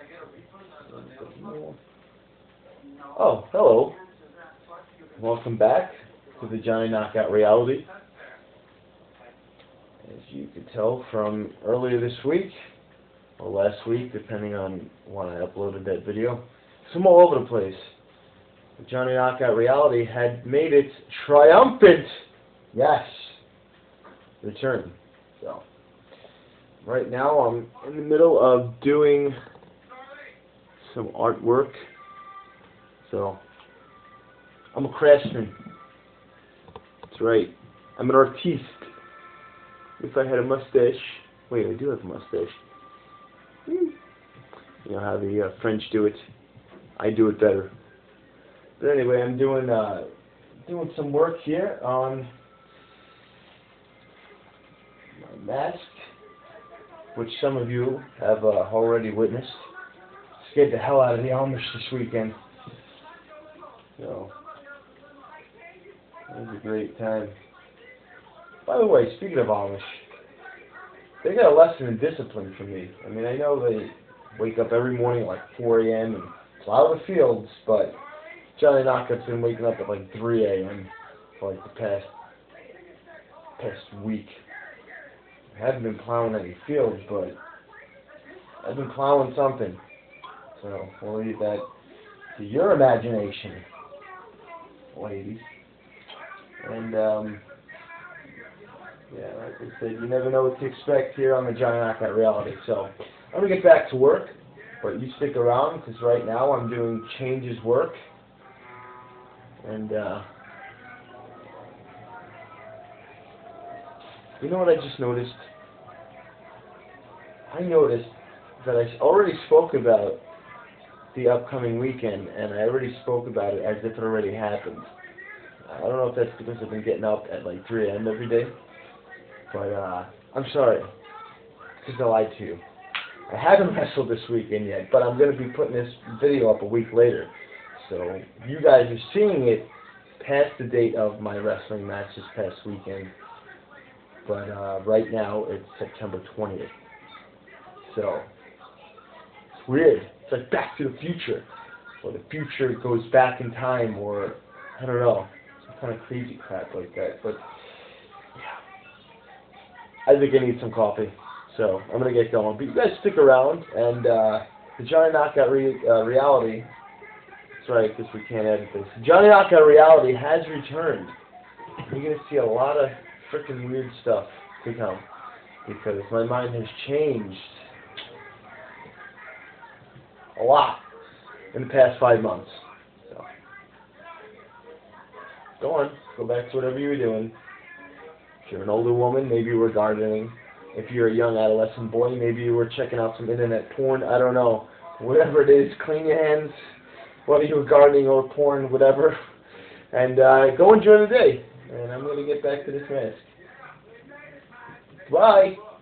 Oh, hello. Welcome back to the Johnny Knockout Reality. As you can tell from earlier this week, or last week, depending on when I uploaded that video, I'm all over the place. The Johnny Knockout Reality had made its triumphant, yes, return. So, right now I'm in the middle of doing some artwork. So, I'm a craftsman. That's right. I'm an artiste. If I had a mustache. Wait, I do have a mustache. You know how the French do it. I do it better. But anyway, I'm doing some work here on my mask, which some of you have already witnessed. Scared the hell out of the Amish this weekend. So, it was a great time. By the way, speaking of Amish, they got a lesson in discipline from me. I mean, I know they wake up every morning at like 4 a.m. and plow the fields, but Johnny Knockout's been waking up at like 3 a.m. for like the past week. I haven't been plowing any fields, but I've been plowing something. So, we'll leave that to your imagination, ladies. And, yeah, like I said, you never know what to expect here on the Johnny Knockout Reality. So, I'm going to get back to work, but you stick around, because right now I'm doing Change's work. And, you know what I just noticed? I noticed that I already spoke about the upcoming weekend, and I already spoke about it as if it already happened. I don't know if that's because I've been getting up at like 3 a.m. every day, but I'm sorry, because I lied to you. I haven't wrestled this weekend yet, but I'm going to be putting this video up a week later. So you guys are seeing it past the date of my wrestling match this past weekend, but right now it's September 20th. So, it's weird. It's like Back to the Future, or the future goes back in time, or I don't know, some kind of crazy crap like that. But yeah, I think I need some coffee, so I'm gonna get going. But you guys stick around, and the Johnny Knockout Reality. That's right, because we can't edit this. Johnny Knockout Reality has returned. You're gonna see a lot of freaking weird stuff to come, because my mind has changed a lot in the past 5 months. So, go on, go back to whatever you were doing. If you're an older woman, maybe you were gardening. If you're a young adolescent boy, maybe you were checking out some internet porn. I don't know. Whatever it is, clean your hands, whether you were gardening or porn, whatever. And go enjoy the day. And I'm going to get back to this mask. Bye.